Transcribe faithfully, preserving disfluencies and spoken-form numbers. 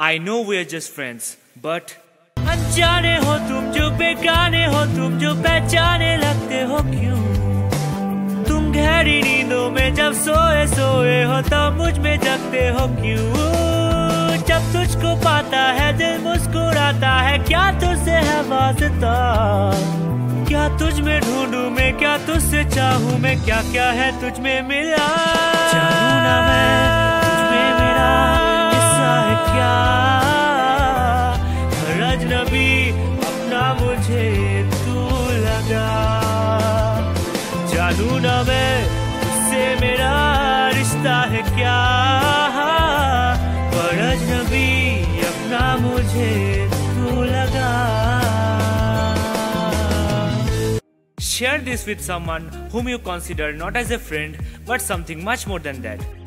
I know we're just friends, but अनजाने हो तुम जो बेगाने हो तुम जो पहचाने लगते हो क्यों? तुम गहरी नींदों में जब सोए सोए हो तब मुझ में जगते हो क्यों? जब तुझको पाता है दिल मुस्कुराता है, क्या तुझसे है वास्ता? क्या तुझ में ढूंढूं मैं, क्या तुझसे चाहूं मैं, क्या क्या है तुझ में मिला? जानूं ना मैं तुझ में मेरा हिस्सा है क्या? हर अजनबी अपना मुझे तू लगा। जानूं ना मैं तुझसे मेरा रिश्ता है क्या? पर अजनबी अपना मुझे तू लगा। Share this with someone whom you consider not as a friend but something much more than that.